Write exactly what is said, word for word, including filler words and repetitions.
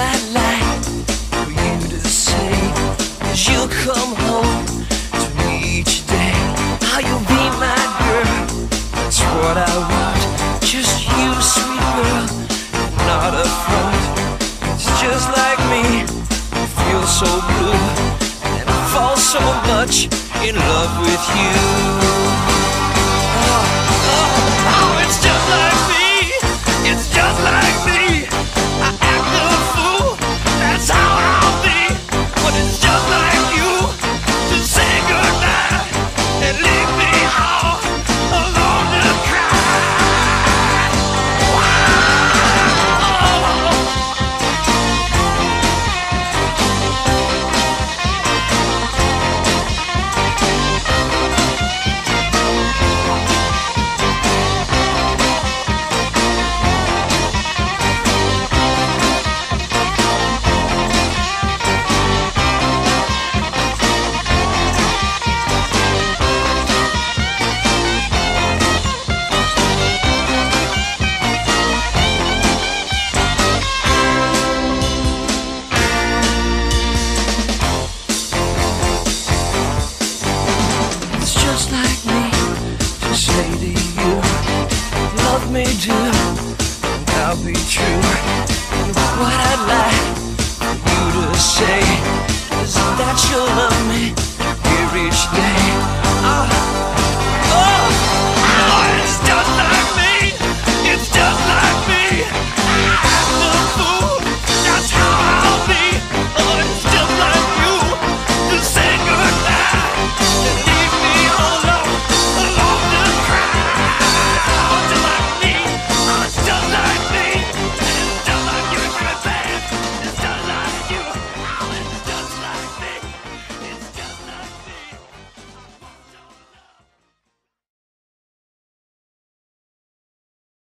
I'd like for you to say is you'll come home to me each day. How you'll be my girl, that's what I want. Just you, sweet girl, not a front. It's just like me, I feel so blue and I fall so much in love with you. Oh, oh, oh, it's just like me, it's just like me. I act a fool, that's how I'll be. But it's just like you to say goodnight and leave me all alone to cry. Wow. Just like me to say to you, love me do, and I'll be true. And what I'd like for you to say is that you'll love me here each day.